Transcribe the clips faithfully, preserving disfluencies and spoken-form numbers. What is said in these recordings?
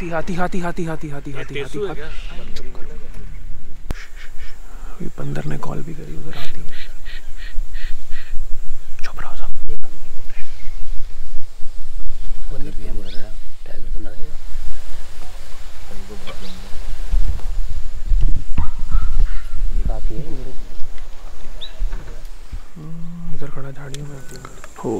हाथी हाथी हाथी हाथी हाथी हाथी हाथी हाथी अभी बंदर ने कॉल भी करी, उधर हाथी है। चुप रहो सब। बंदर भी बोल रहा है, टाइगर तो ना है। काफी है इधर खड़ा झाड़ियों में हो।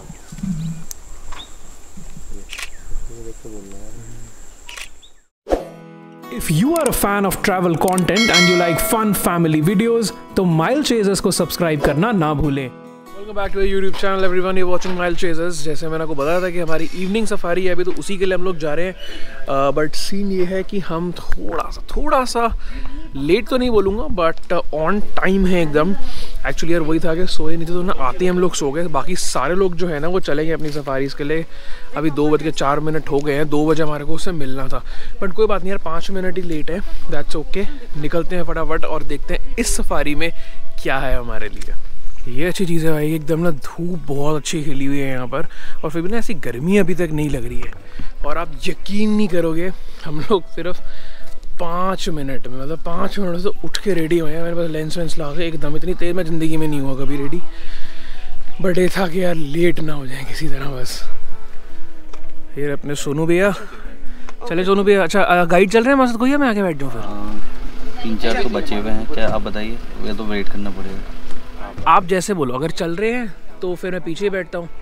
If you are a fan of travel content and you like fun family videos, तो Mile Chasers को सब्सक्राइब करना ना भूलें। Welcome back to the YouTube channel everyone, you watching mile chasers. जैसे मैंने आपको बताया था कि हमारी इवनिंग सफारी है अभी, तो उसी के लिए हम लोग जा रहे हैं। बट सीन ये है कि हम थोड़ा सा थोड़ा सा लेट तो नहीं बोलूँगा, बट ऑन टाइम है एकदम। एक्चुअली यार वही था कि सोए नहीं थे, तो ना आते ही हम लोग सो गए। बाकी सारे लोग जो है ना वो चले गए अपनी सफारीज़ के लिए। अभी दो बज के चार मिनट हो गए हैं, दो बजे हमारे को उससे मिलना था। बट कोई बात नहीं यार, पाँच मिनट ही लेट है, दैट्स ओके। निकलते हैं फटाफट और देखते हैं इस सफारी में क्या है हमारे लिए। ये अच्छी चीज़ है भाई, एकदम ना धूप बहुत अच्छी खिली हुई है यहाँ पर, और फिर भी ना ऐसी गर्मी अभी तक नहीं लग रही है। और आप यकीन नहीं करोगे, हम लोग सिर्फ पाँच मिनट में, मतलब पाँच मिनट से उठ के रेडी हुए हैं। मेरे पास लेंस वेंस ला के एकदम, इतनी तेज़ मैं ज़िंदगी में नहीं हुआ कभी रेडी। बट ये था कि यार लेट ना हो जाए किसी तरह बस। ये अपने सोनू भैया, चले सोनू भैया। अच्छा गाइड चल रहे हैं मस्त, कोई है मैं आके बैठ जाऊँ फिर? तीन चार तो बचे हुए हैं, क्या आप बताइए? ये तो वेट करना पड़ेगा। आप जैसे बोलो, अगर चल रहे हैं तो फिर मैं पीछे बैठता हूँ।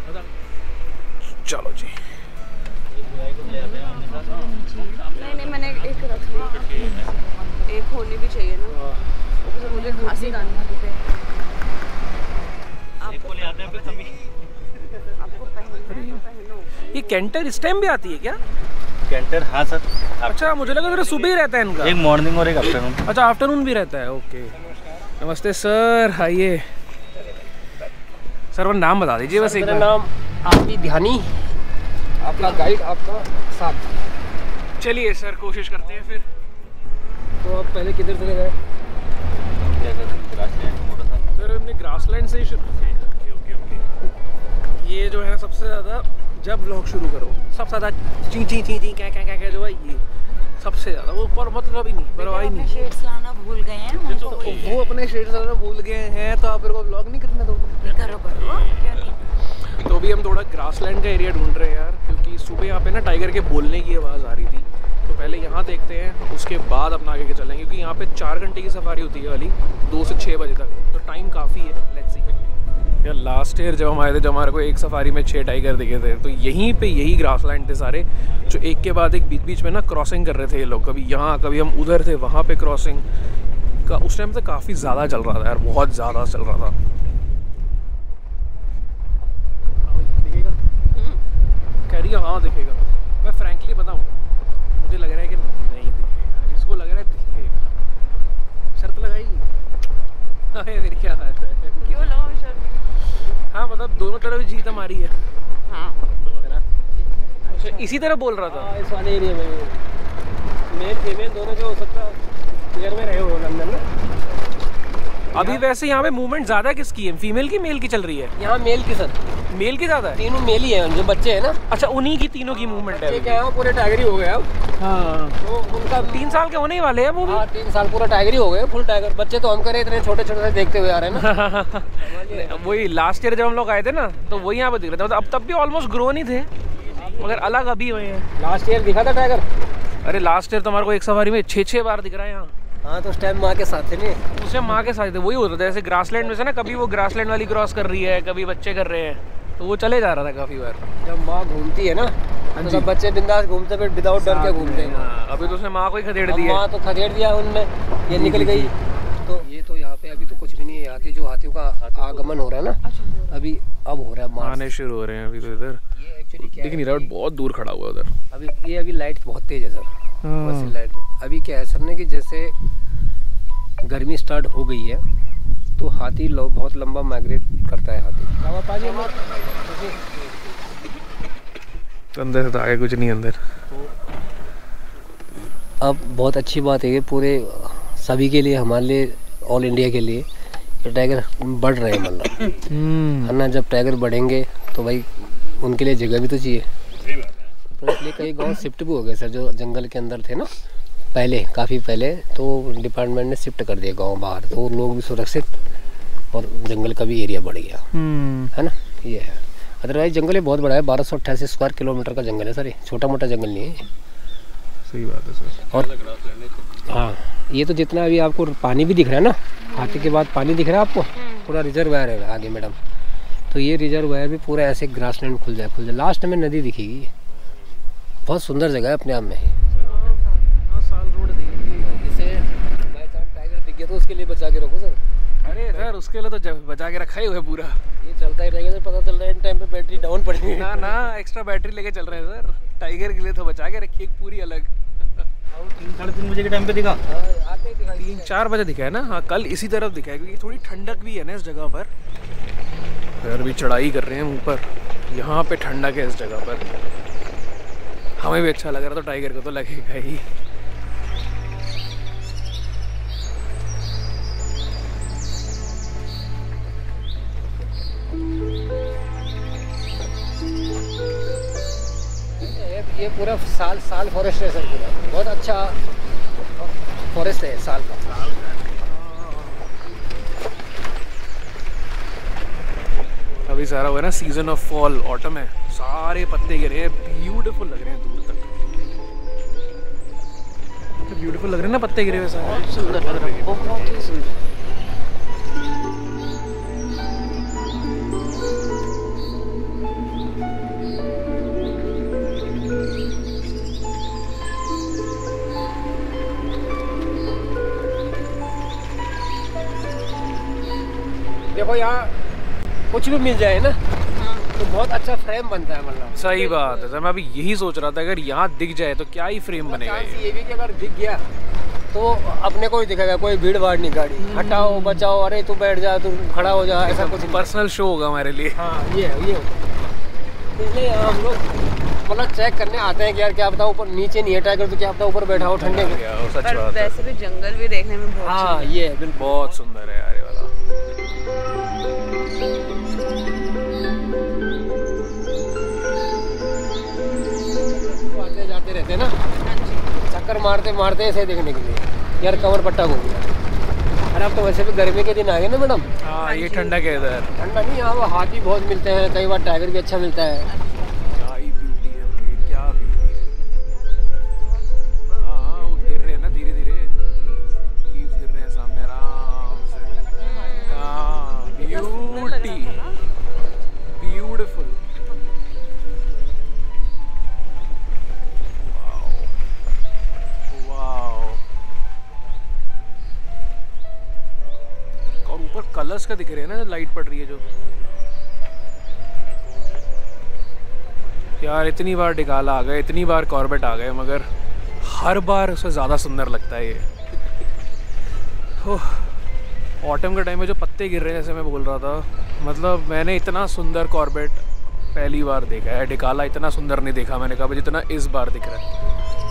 चलो जी। नहीं नहीं, मैंने एक रख ली, एक होनी भी चाहिए ना, तो मुझे खांसी गानी है। आपको ले आते हैं कभी, आपको पहनो पहनो। ये कैंटर इस टाइम भी आती है क्या? कैंटर? हाँ सर। अच्छा, मुझे लगा था सुबह ही रहता है इनका। एक मॉर्निंग और एक आफ्टरनून। अच्छा, आफ्टरनून भी रहता है, ओके। नमस्ते सर, आइए सर। वो नाम बता दीजिए बस एक बार। मेरा नाम आपकी ध्यानी, आपका गाइड, आपका साथ। चलिए सर, कोशिश करते हैं फिर। तो आप पहले किधर से गए? सर हमने ग्रासलैंड से ही शुरू किया। Okay okay okay. ये जो है सबसे ज़्यादा, जब व्लॉग शुरू करो सबसे ज़्यादा ची ची ची ची क्या क्या क्या जो है, ये सबसे ज़्यादा वो पर मतलब ही नहीं, परवाही नहीं। शेड्स लाना भूल गए हैं तो वो अपने शेड्स लाना भूल गए हैं, तो आप मेरे को व्लॉग नहीं करने दोगे? करो करो, क्या नहीं। तो अभी हम थोड़ा ग्रासलैंड का एरिया ढूंढ रहे हैं यार, क्योंकि सुबह यहाँ पे ना टाइगर के बोलने की आवाज़ आ रही थी। तो पहले यहाँ देखते हैं, उसके बाद अपना आगे के चलेंगे, क्योंकि यहाँ पे चार घंटे की सफारी होती है वाली, दो से छः बजे तक, तो टाइम काफ़ी है। Let's see. यार लास्ट ईयर जब हम आए थे, जब हमारे को एक सफारी में छः टाइगर दिखे थे, तो यहीं पे यही ग्रासलैंड थे सारे, जो एक के बाद एक बीच बीच में ना क्रॉसिंग कर रहे थे ये लोग। कभी यहाँ, कभी हम उधर थे, वहाँ पे क्रॉसिंग का उस टाइम से काफ़ी ज़्यादा चल रहा था यार, बहुत ज़्यादा चल रहा था। कह रही है हाँ दिखेगा। मैं फ्रैंकली बताऊँ, मुझे लग रहा है कि नहीं दिखेगा। जिसको लग रहा है दिखेगा, शर्त लगाएगी। हाँ फिर क्या है, क्यों लगाऊं शर्त? हाँ मतलब दोनों तरफ जीत हमारी है। हाँ है ना? अच्छा इसी तरह बोल रहा था। इस वाले एरिया में मेल फीमेल दोनों के हो सकता है, क्लियर में रहे हो लंदन में। अभी वैसे यहाँ पे मूवमेंट ज़्यादा है किसकी है, फीमेल की मेल की चल रही है? यहाँ मेल की सर, मेल की ज़्यादा है। तीनों मेल ही है जो बच्चे हैं ना। अच्छा उन्हीं की तीनों की मूवमेंट है। क्या है, पूरे टाइगर ही हो गए अब। हाँ तो उनका तीन साल के होने ही वाले हैं वो भी। हाँ तीन साल पूरा टाइगर ही हो गए, फुल टाइगर। बच्चे तो हम करे इतने छोटे छोटे से देखते हुए आ रहे हैं ना। वही लास्ट ईयर जब हम लोग आए थे ना, तो वही यहाँ पे दिख रहे थे। मतलब अब तब भी ऑलमोस्ट ग्रो नहीं थे, मगर अलग अभी हुए हैं। लास्ट ईयर दिखा था टाइगर? अरे लास्ट ईयर तो हमारे को एक सफारी में छः छः बार दिख रहा है यहाँ। हाँ तो उस टाइम माँ के साथ थे नहीं? उससे माँ के साथ थे, वही होता था। जैसे ग्रासलैंड में से ना, कभी वो ग्रासलैंड वाली क्रॉस कर रही है, कभी बच्चे कर रहे हैं, तो वो चले जा रहा था काफ़ी बार। जब माँ घूमती है ना, तो सब बच्चे बिंदास घूमते, फिर विदाउट डर के घूमते हैं। हाँ, अभी तो उसने माँ को ही खदेड़ दिया। माँ तो खदेड़ दिया उनने, ये निकल गई। तो ये तो यहाँ पे अभी तो कुछ भी नहीं है। यहाँ के जो हाथियों का आगमन हो रहा है ना, अभी अब हो रहा है, आने शुरू हो रहे हैं अभी तो इधर। ये एक्चुअली क्या लेकिन रॉड बहुत दूर खड़ा हुआ उधर। अभी ये अभी लाइट बहुत तेज है सर। बस लाइट अभी क्या है सर ने कि जैसे गर्मी स्टार्ट हो गई है, तो हाथी लोग बहुत लंबा माइग्रेट करता है हाथी। अंदर से तो आगे कुछ नहीं अंदर। अब बहुत अच्छी बात है कि पूरे सभी के लिए, हमारे लिए, ऑल इंडिया के लिए टाइगर बढ़ रहे हैं। मतलब है ना, जब टाइगर बढ़ेंगे तो भाई उनके लिए जगह भी तो चाहिए। तो इसलिए कई गांव शिफ्ट भी हो गए सर, जो जंगल के अंदर थे ना पहले, काफ़ी पहले, तो डिपार्टमेंट ने शिफ्ट कर दिया गांव बाहर, तो लोग भी सुरक्षित और जंगल का भी एरिया बढ़ गया है ना, ये है। अदरवाइज जंगल ये बहुत बड़ा है, बारह सौ अट्ठासी स्क्वायर किलोमीटर का जंगल है सर, ये छोटा मोटा जंगल नहीं है। सही बात है सर। और हाँ, ये तो जितना अभी आपको पानी भी दिख रहा है ना, हाथी के बाद पानी दिख रहा है आपको, पूरा रिजर्वायर है आगे मैडम, तो ये रिजर्वायर भी पूरा ऐसे ग्रासलैंड खुल जाए खुल जाए लास्ट में नदी दिखेगी। बहुत सुंदर जगह है अपने आप में। जैसे टाइगर दिख गया तो उसके लिए बचा के रखो सर। अरे सर उसके लिए तो बचा के रखा ही हुआ है पूरा, ये चलता ही रहेगा सर, पता चल रहा है इन टाइम पे बैटरी डाउन पड़ेगी। ना ना एक्स्ट्रा बैटरी लेके चल रहे हैं सर, टाइगर के लिए तो बचा के रखिए पूरी अलग। तीन साढ़े तीन बजे के टाइम पे दिखा, आते ही दिखाई तीन चार बजे दिखा है ना। हाँ कल इसी तरफ दिखा है, क्योंकि थोड़ी ठंडक भी है ना इस जगह पर। फिर भी चढ़ाई कर रहे हैं ऊपर, यहाँ पे ठंडक है इस जगह पर, हमें भी अच्छा लग रहा, तो टाइगर को तो लगेगा ही। ये पूरा साल साल फॉरेस्ट है सर, पूरा बहुत अच्छा फॉरेस्ट है साल का। अभी सारा हुआ है ना सीजन ऑफ फॉल, ऑटम है, सारे पत्ते गिरे हैं, ब्यूटीफुल लग रहे हैं दूर तक, ब्यूटीफुल लग रहे हैं ना पत्ते गिरे हुए सारे, सुंदर लग रहा है, बहुत ही सुंदर। देखो यहाँ कुछ भी मिल जाए ना तो बहुत अच्छा फ्रेम बनता है, मतलब सही बात है सर। मैं अभी यही सोच रहा था, अगर यहाँ दिख जाए तो क्या ही फ्रेम बनेगा। ये ये भी कि अगर दिख गया तो अपने को ही दिखेगा, कोई भीड़ भाड़ नहीं, गाड़ी हटाओ बचाओ, अरे तू बैठ जा, तू खड़ा हो जा, ऐसा कुछ पर्सनल शो होगा हमारे लिए। हाँ ये है, ये इसलिए हम लोग मतलब चेक करने आते हैं कि यार क्या पता ऊपर नीचे नहीं है टाइगर, तो क्या पता ऊपर बैठा हो ठंडे में। सच पर बात है। वैसे भी जंगल भी देखने में बहुत हाँ सुंदर है। ये है, बिल्कुल बहुत सुंदर है यार ये वाला। आते जाते रहते हैं ना, चक्कर मारते मारते ऐसे देखने के लिए यार कमर पट्टा घूम गया। अरे अब तो वैसे भी गर्मी के दिन आ गए ना मैडम। हाँ ये ठंडक है इधर, ठंडा नहीं, यहाँ वो हाथी बहुत मिलते हैं, कई बार टाइगर भी अच्छा मिलता है। क्या ही ब्यूटी है भाई, क्या ब्यूटी है। हाँ हाँ वो गिर रहे हैं ना धीरे धीरे, लीव्स गिर रहे हैं सामने आराम से। हाँ ब्यूटी, ब्यूटीफुल। और ऊपर कलर्स का दिख रहे हैं ना, लाइट पड़ रही है जो। यार इतनी बार डिकाला आ गए, इतनी बार कॉर्बेट आ गए, मगर हर बार उससे ज़्यादा सुंदर लगता है ये। ऑटम के टाइम में जो पत्ते गिर रहे हैं, जैसे मैं बोल रहा था, मतलब मैंने इतना सुंदर कॉर्बेट पहली बार देखा है। डिकाला इतना सुंदर नहीं देखा मैंने कहा, जितना इस बार दिख रहा है।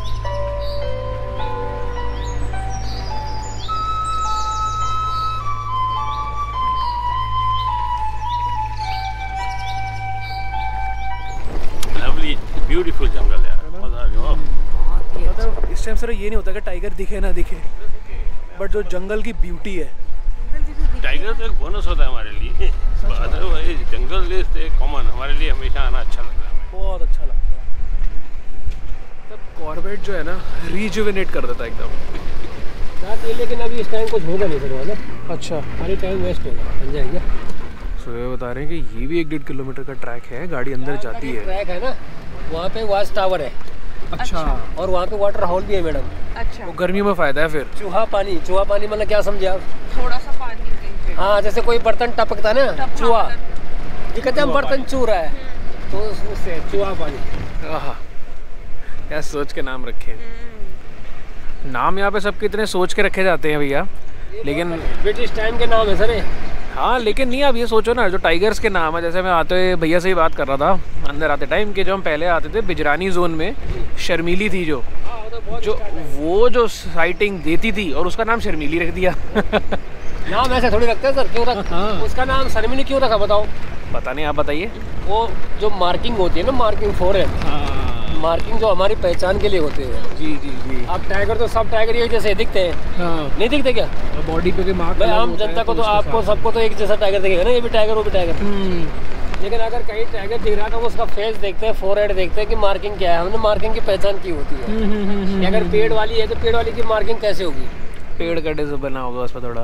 ब्यूटीफुल जंगल है, मजा आ गया। मतलब इस टाइम सर ये नहीं होता कि टाइगर दिखे ना दिखे, बट जो जंगल की ब्यूटी है, टाइगर तो एक बोनस होता है हमारे लिए, अदरवाइज जंगल लिस्ट एक कॉमन, हमारे लिए हमेशा आना अच्छा लगता है, बहुत अच्छा लगता है। तब कॉर्बेट जो है ना रिजुविनेट कर देता है एकदम। रात ये, लेकिन अभी इस टाइम कुछ होगा नहीं सर वहाँ। अच्छा खाली टाइम वेस्ट होगा, समझ जाएगा। सो ये बता रहे हैं कि ये भी एक डेढ़ किलोमीटर का ट्रैक है, गाड़ी अंदर जाती है। ट्रैक है ना, वहाँ पे वॉच टावर है। अच्छा, और वहाँ पे वाटर हॉल भी है मैडम। अच्छा, वो गर्मियों में फायदा है फिर। चूहा पानी, चूहा पानी मतलब क्या समझे आप? थोड़ा सा पानी कहीं पे। हाँ, जैसे कोई बर्तन टपकता ना, टप- चूहा, हाँ, ये कहते हैं हम बर्तन चू रहा है, तो उससे चूहा पानी। आहा, क्या सोच के नाम रखे हैं। नाम यहाँ पे सबके इतने सोच के रखे जाते हैं भैया, लेकिन ब्रिटिश टाइम के नाम है सर ये। हाँ लेकिन नहीं, आप ये सोचो ना, जो टाइगर्स के नाम है, जैसे मैं आते हुए भैया से ही बात कर रहा था अंदर आते टाइम कि जो हम पहले आते थे बिजरानी जोन में, शर्मीली थी जो जो वो जो साइटिंग देती थी, और उसका नाम शर्मीली रख दिया। नाम ऐसे थोड़ी रखते हैं सर, क्यों रख? हाँ। उसका नाम शर्मीली क्यों रखा बताओ? पता नहीं, आप बताइए। वो जो मार्किंग होती है ना, मार्किंग फॉरेस्ट, मार्किंग जो हमारी पहचान के लिए होते हैं। जी जी जी। अब टाइगर तो सब टाइगर एक जैसे दिखते हैं। हाँ, नहीं दिखते क्या? बॉडी पे के मार्क भाई आम जनता को तो आपको सबको तो एक जैसा टाइगर दिखेगा ना, ये भी टाइगर वो भी टाइगर। लेकिन अगर कहीं टाइगर दिख रहा है तो उसका फेस देखते हैं, फोरहेड देखते हैं कि मार्किंग क्या है। हमने मार्किंग की पहचान की होती है। अगर पेड़ वाली है तो पेड़ वाली की मार्किंग कैसे होगी? पेड़ कटे से बना होगा उस पर थोड़ा।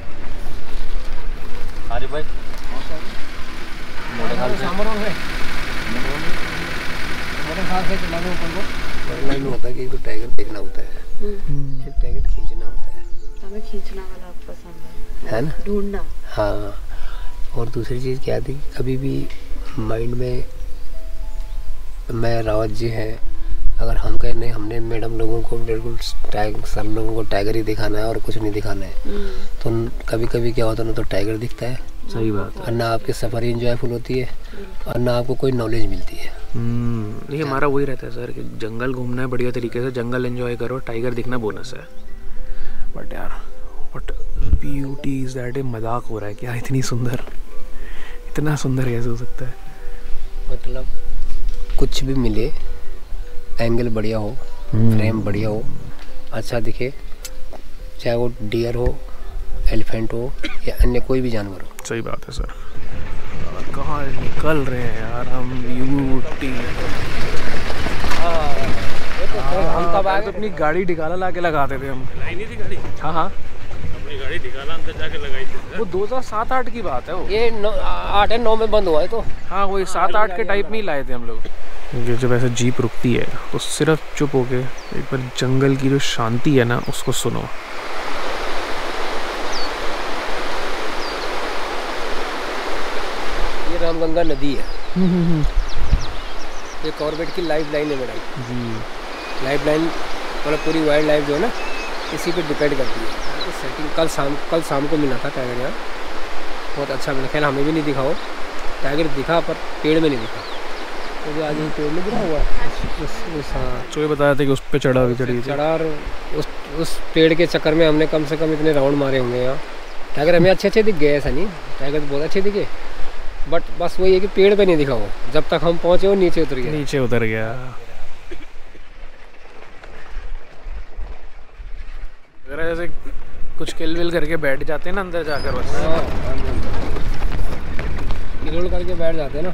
अरे भाई लाइन होता है कि एक टाइगर देखना होता है, एक टाइगर खींचना होता है। हमें खींचना वाला पसंद है, है ना? ढूंढना। हाँ, और दूसरी चीज़ क्या थी, कभी भी माइंड में मैं रावत जी हैं, अगर हम कह नहीं हमने मैडम लोगों को बिल्कुल टाइगर सब लोगों को टाइगर ही दिखाना है और कुछ नहीं दिखाना है, तो कभी कभी क्या होता है ना, तो टाइगर दिखता है। सही बात है। और ना आपकी सफर इंजॉयफुल होती है और ना आपको कोई नॉलेज मिलती है। हम्म, ये हमारा वही रहता है सर कि जंगल घूमना है बढ़िया तरीके से, जंगल एंजॉय करो, टाइगर दिखना बोनस है। बट यार बट ब्यूटी इज दैट, मजाक हो रहा है क्या? इतनी सुंदर, इतना सुंदर कैसे हो सकता है? मतलब कुछ भी मिले, एंगल बढ़िया हो, फ्रेम बढ़िया हो, अच्छा दिखे, चाहे वो डियर हो, एलिफेंट हो या अन्य कोई भी जानवर हो। सही बात है सर। कहाँ निकल रहे हैं यार हम, ब्यूटी। हम तब आगे तो अपनी गाड़ी निकाला ला के लगाते थे हम। लाई नहीं थी गाड़ी, हाँ हाँ, अपनी गाड़ी निकाला अंदर जाके लगाई थी। वो दो हज़ार सात आठ की बात है वो। ये नौ आठ है नौ में बंद हुआ है तो। हाँ वही सात आठ के टाइप में ही लाए थे हम लोग। ये जब ऐसे जीप रुकती है तो सिर्फ चुप होके एक बार जंगल की जो शांति है ना उसको सुनो। ये रामगंगा नदी है, ये कॉर्बेट की लाइफ लाइन है मैडम जी। लाइफ लाइन मतलब पूरी वाइल्ड लाइफ जो है ना इसी पे डिपेंड करती है। तो सेटिंग कल शाम कल शाम को मिला था टाइगर यहाँ, बहुत अच्छा मिला। खैर हमें भी नहीं दिखा हो, टाइगर दिखा पर पेड़ में नहीं दिखा। तो जो आज ये पेड़ में गिरा हुआ हाँ तो ये बताया था कि उस पर चढ़ा भी चढ़ी चढ़ा, और उस उस पेड़ के चक्कर में हमने कम से कम इतने राउंड मारे होंगे यहाँ। टाइगर हमें अच्छे अच्छे दिख गए, ऐसा नहीं, टाइगर बहुत अच्छे दिखे, बट बस वही है कि पेड़ पे नहीं दिखा वो। जब तक हम पहुँचे वो नीचे उतर गया। नीचे उतर गया। अगर जैसे कुछ किल विल करके बैठ जाते हैं ना अंदर जाकर, बस किलोल करके बैठ जाते हैं ना।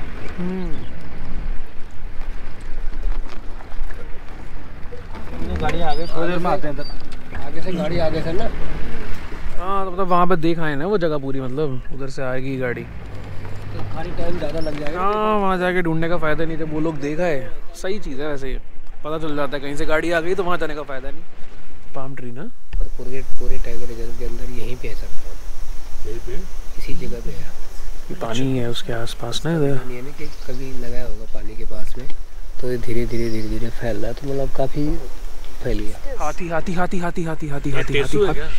गाड़ी आगे थोड़ी देर में आते हैं, आगे से गाड़ी आगे से ना। हाँ तो मतलब वहाँ पे देख आए ना वो जगह पूरी, मतलब उधर से आएगी गाड़ी तो खाली टाइम ज़्यादा लग जाएगा। हाँ वहाँ जाके ढूंढने का फ़ायदा नहीं, जब वो लोग देखा है। सही चीज़ है वैसे, पता चल जाता है कहीं से गाड़ी आ गई तो वहाँ जाने का फ़ायदा नहीं। पाम ट्री ना, और पूरे पूरे टाइगर रिजर्व के अंदर यहीं पे है सब, यहीं पे इसी जगह पे है। ये पानी है उसके आसपास ना इधर। नहीं है ना कि कभी लगाया होगा पानी के पास में, तो ये धीरे धीरे धीरे धीरे फैल रहा है, तो मतलब काफ़ी फैल गया। हाथी हाथी हाथी हाथी हाथी हाथी हाथी हाथी है क्या?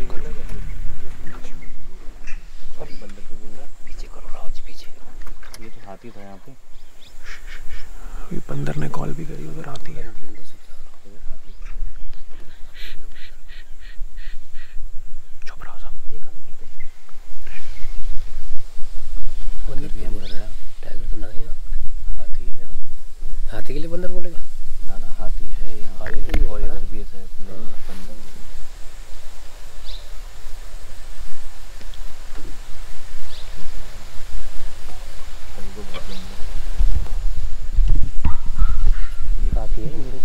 पीछे करो राज, पीछे। ये तो हाथी था यहाँ पे। अभी बंदर ने कॉल भी करी, उधर हाथी है। चुप रहो सब। बंदर भी अंदर है, टाइगर तो ना है यहाँ। हाथी है क्या? हाथी के लिए बंदर बोलेगा? ना ना हाथी है यहाँ हाथी तो पे, ये और है ना? इधर भी है शायद, बंदर। काफ़ी है मेरे।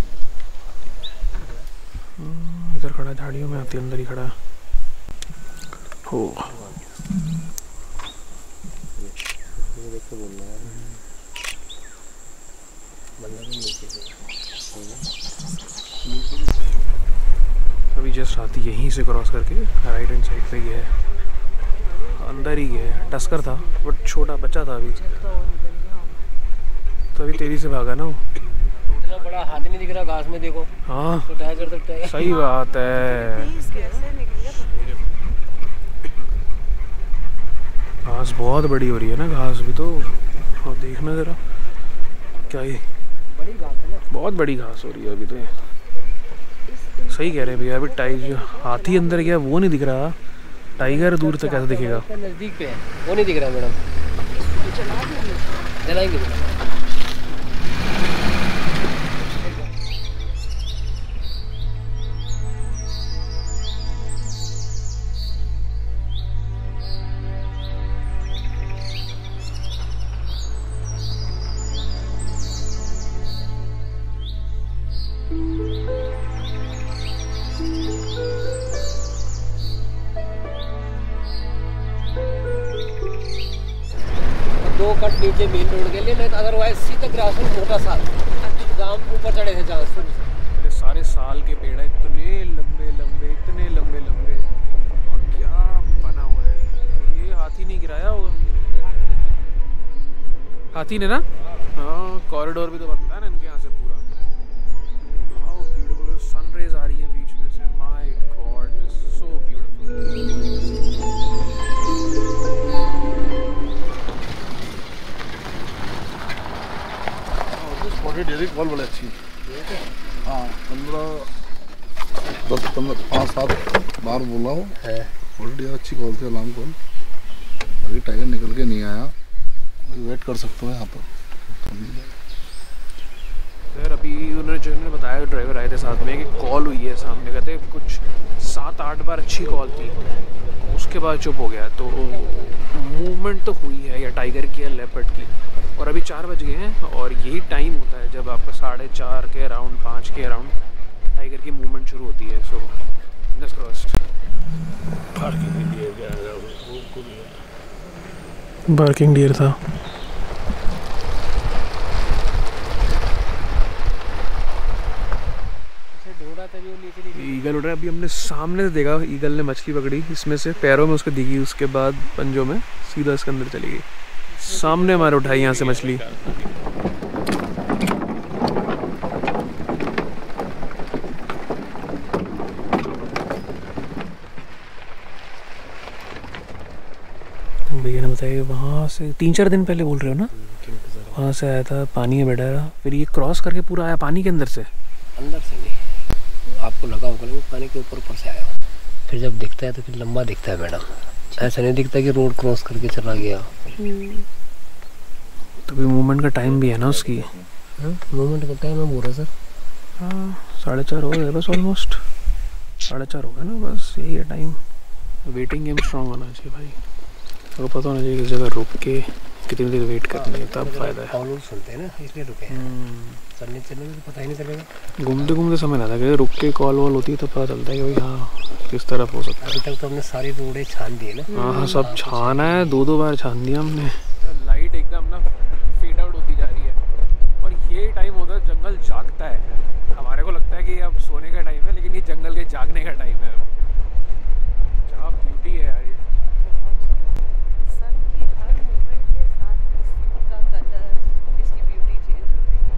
इधर खड़ा झाड़ियों में, हाथी अंदर ही खड़ा हो। ये देख के बोलना यार, बंदर भी नीचे से। अभी जस्ट हाथी यहीं से क्रॉस करके राइट हैंड साइड पे गया है, अंदर ही गया है। टस्कर था बट छोटा बच्चा था अभी, तो अभी तेजी से भागा ना वो। इतना बड़ा हाथी नहीं दिख रहा घास में, देखो। हाँ तो टाइगर तो टाइगर। सही बात है, घास बहुत बड़ी हो रही है ना, घास भी तो। हाँ देखना जरा, क्या ये बड़ी घास है ना, बहुत बड़ी घास हो रही है अभी तो ये। सही कह रहे हैं भैया, अभी टाइगर जो हाथी अंदर गया वो नहीं दिख रहा, टाइगर दूर तक कैसे दिखेगा? नज़दीक पे है, वो नहीं दिख रहा मैडम। जलाएंगे मैडम। दो कट नीचे मेन रोड के लिए, नहीं तो अदरवाइज सीधा ग्रासरूट मोटा सा गांव ऊपर चढ़े थे जहाँ से। मेरे सारे साल के पेड़ है, इतने लंबे लंबे इतने लंबे लंबे, और क्या बना हुआ है। ये हाथी नहीं गिराया होगा, हाथी ने ना। हाँ, कॉरिडोर भी तो बनता है ना इनके यहाँ से पूरा। हाउ ब्यूटीफुल, सनरेज आ रही है बीच में से, my god, it's so beautiful. डेयरी कॉल बड़ी अच्छी हाँ, पंद्रह दस पंद्रह पाँच सात बार बोला हूँ, ऑलरेडी अच्छी कॉल थी अलार्म कॉल। अभी टाइगर निकल के नहीं आया, वेट कर सकते हो यहाँ पर। सर अभी उन्होंने जो उन्होंने बताया, ड्राइवर आए थे साथ में, कि कॉल हुई है सामने, कहते कुछ सात आठ बार अच्छी कॉल थी, उसके बाद चुप हो गया। तो मूवमेंट तो हुई है या टाइगर की या लेपर्ड की। और अभी चार बज गए हैं, और यही टाइम होता है जब आपका साढ़े चार के अराउंड पाँच के अराउंड टाइगर की मूवमेंट शुरू होती है। So fingers crossed. Barking deer था। ईगल उड़ रहा है। अभी हमने सामने से देखा, ईगल ने मछली पकड़ी, इसमें से पैरों में उसको दिखी, उसके बाद पंजों में सीधा इसके अंदर चली गई। सामने हमारे उठाई यहाँ से मछली। भैया ने बताया वहाँ से तीन चार दिन पहले बोल रहे हो ना, वहाँ से आया था, पानी में बैठा रहा, फिर ये क्रॉस करके पूरा आया पानी के अंदर से। अंदर से नहीं, आपको लगा होगा वो पानी के ऊपर ऊपर से आया, फिर जब दिखता है तो फिर लंबा दिखता है मैडम, ऐसा नहीं दिखता कि रोड क्रॉस करके चला गया। तो भी मूवमेंट का टाइम भी है ना उसकी। मूवमेंट का टाइम है बोल रहा सर। हाँ, साढ़े चार हो गए बस, ऑलमोस्ट साढ़े चार हो गए ना, बस यही है टाइम। वेटिंग गेम स्ट्रॉन्ग होना चाहिए भाई, तो पता होना चाहिए किस जगह रुक के कितनी देर वेट करनी है, तब फायदा है। कॉल सुनते हैं ना, इसलिए रुके हैं, चलने चलने में तो पता ही नहीं चलेगा। घूमते घूमते समय ना था, रुक के कॉल वॉल होती है तब पता चलता है कि भाई हाँ किस तरफ हो सकता है। अभी तक तो हमने सारी रोडें छान दी है ना। हाँ हाँ, सब छाना है, दो दो बार छान दिया हमने। लाइट एकदम ना फेड आउट होती जा रही है, और ये टाइम होता है जंगल जागता है। हमारे को लगता है कि अब सोने का टाइम है, लेकिन ये जंगल के जागने का टाइम है। क्या ब्यूटी है यार, सन की हर मूवमेंट के साथ इसका कलर, इसकी ब्यूटी चेंज हो रही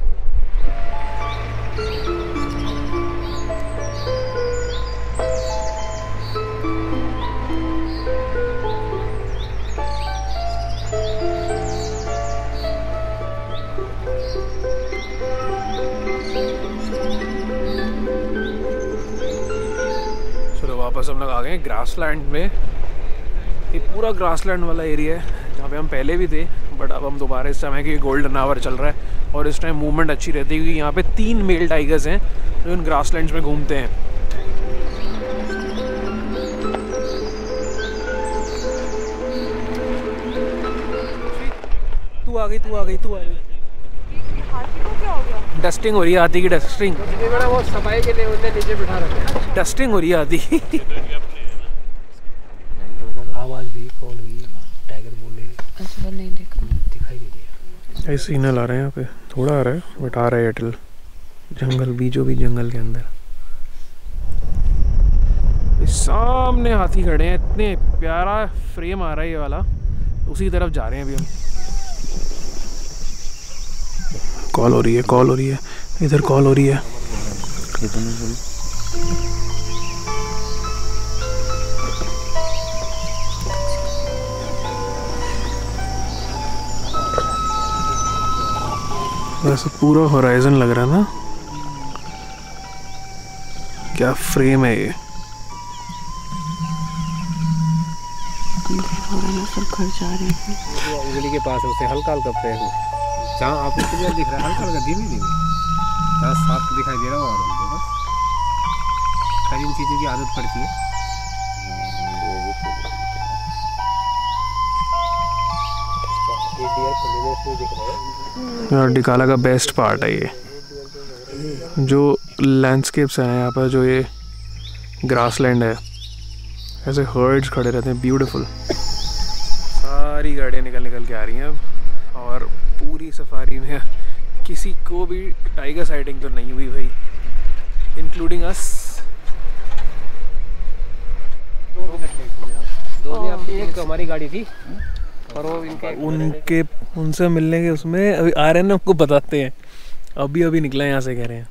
वापस हम लोग आ गए ग्रासलैंड में। ये पूरा ग्रासलैंड वाला एरिया है जहाँ पे हम पहले भी थे, बट अब हम दोबारा इस समय कि गोल्डन आवर चल रहा है और इस टाइम मूवमेंट अच्छी रहती है, क्योंकि यहाँ पे तीन मेल टाइगर्स हैं जो इन ग्रासलैंड्स में घूमते हैं। तू आ गई तू आ गई तू आ गई हाथी को क्या हो गया? डस्टिंग हो रही है हाथी की, डस्टिंग। वो सफाई के लिए उन्हें नीचे बिठा रखा है, डस्टिंग हो रही है हाथी की। आवाज भी कॉल हुई, टाइगर बोले। अच्छा, नहीं देखा, दिखाई नहीं दिया। ऐसे सिग्नल आ रहे हैं यहाँ पे, थोड़ा आ रहा है बट आ रहा है एयरटेल। जंगल बीजों भी जंगल के अंदर सामने हाथी खड़े हैं, इतने प्यारा फ्रेम आ रहा है ये वाला। उसी तरफ जा रहे हैं अभी हम। कॉल हो रही है कॉल हो रही है इधर कॉल हो रही है। वैसे पूरा होराइजन लग रहा है ना, क्या फ्रेम है ये। सब घर जा रहे हैं, उंगली के पास है, उसे हल्का हल्का फ्रेम है, जहाँ आपको क्लियर दिख रहा है हल्का हल्का धीमे धीमे, जहाँ साफ दिखाई दे रहा है वो बस सारी इन चीज़ों की आदत पड़ती है। यार डिकाला का बेस्ट पार्ट है ये, जो लैंडस्केप्स हैं यहाँ पर, जो ये ग्रासलैंड है, ऐसे हर्ड्स खड़े रहते हैं, ब्यूटीफुल। सारी गाड़ियाँ निकल निकल के आ रही हैं अब, और पूरी सफारी में किसी को भी टाइगर साइटिंग तो नहीं हुई भाई, इंक्लूडिंग अस। दो में आपकी एक हमारी गाड़ी थी और वो इनका उनके उनसे मिलने के उसमें अभी आ रहे हैं ना, उनको बताते हैं। अभी अभी निकला यहाँ से कह रहे हैं।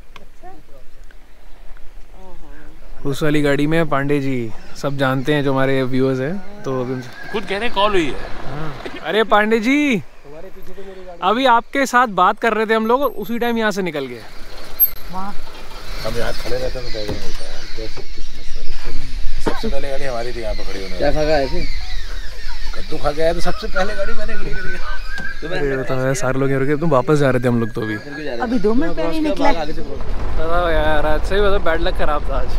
उस वाली गाड़ी में पांडे जी, सब जानते हैं जो हमारे व्यूअर्स हैं, तो अभी खुद कह रहे कॉल हुई है। हाँ। अरे पांडे जी, अभी आपके साथ बात कर रहे थे हम लोग और उसी टाइम यहाँ से निकल गए। हम यहाँ खड़े रहते तो टाइगर मिलता है। कैसे किस्मत, सबसे पहले गाड़ी हमारी थी यहाँ पे खड़ी होने। क्या खा गया ऐसे? कद्दू खा गया तो सबसे पहले गाड़ी मैंने खड़ी करी है। ये बताओ सारे लोग रुके, तुम वापस जा रहे थे, हम लोग तो अभी अभी दो मिनट पहले निकला। बताओ यार, आज सही बताओ, बैड लक खराब था आज।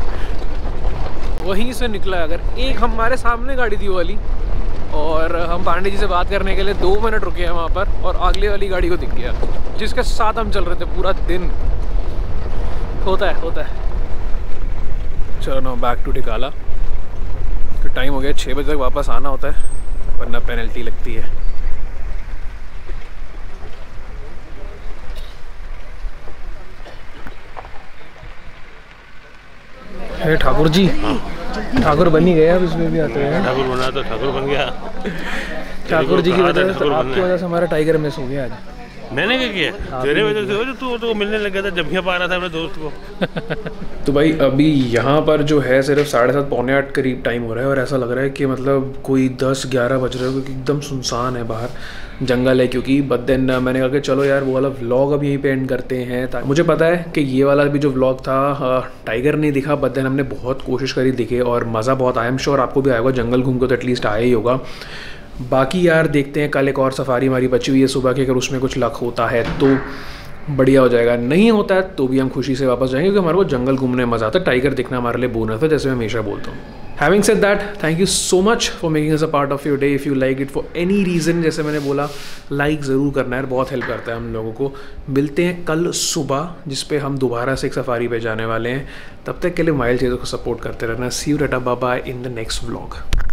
वहीं से निकला, अगर एक हमारे सामने गाड़ी थी वो वाली, और हम पांडे जी से बात करने के लिए दो मिनट रुके हैं वहाँ पर, और अगले वाली गाड़ी को दिख गया जिसके साथ हम चल रहे थे पूरा दिन। होता है होता है। चलो नो बैक टू टिकाला, तो टाइम हो गया, छः बजे तक वापस आना होता है वरना पेनल्टी लगती है। हे ठाकुर जी, ठाकुर बन ही गया, अब इसमें भी आते हैं। ठाकुर बना तो ठाकुर बन गया। ठाकुर जी की वजह से, आपकी वजह से हमारा टाइगर मिस हो गया आज। मैंने क्या किया? तेरे वजह से हो जो तू तो मिलने लग गया था जब यहाँ पर आ रहा था अपने दोस्त को। तो भाई अभी यहाँ पर जो है सिर्फ साढ़े सात पौने आठ करीब टाइम हो रहा है, और ऐसा लग रहा है कि मतलब कोई दस ग्यारह बज रहे हो, क्योंकि एकदम सुनसान है बाहर, जंगल है क्योंकि। बट देन मैंने कहा कि चलो यार वो वाला व्लॉग अब यहीं पे एंड करते हैं। मुझे पता है कि ये वाला भी जो व्लॉग था टाइगर नहीं दिखा, बट देन हमने बहुत कोशिश करी दिखे और मज़ा बहुत आया। आई एम श्योर आपको भी आएगा, जंगल घूम के तो एटलीस्ट आया ही होगा। बाकी यार देखते हैं, कल एक और सफारी हमारी बची हुई है सुबह की, अगर उसमें कुछ लक होता है तो बढ़िया हो जाएगा, नहीं होता है तो भी हम खुशी से वापस जाएंगे, क्योंकि हमारे को जंगल घूमने में मज़ा आता है। टाइगर दिखना हमारे लिए बोनस है, जैसे मैं हमेशा बोलता हूँ। Having said that, thank you so much for making us a part of your day. If you like it for any reason, जैसे मैंने बोला, लाइक ज़रूर करना है, बहुत हेल्प करता है हम लोगों को। मिलते हैं कल सुबह, जिस पे हम दोबारा से एक सफारी पे जाने वाले हैं। तब तक के लिए माइल चीज़ों को सपोर्ट करते रहना। See you tata, bye bye in the next vlog.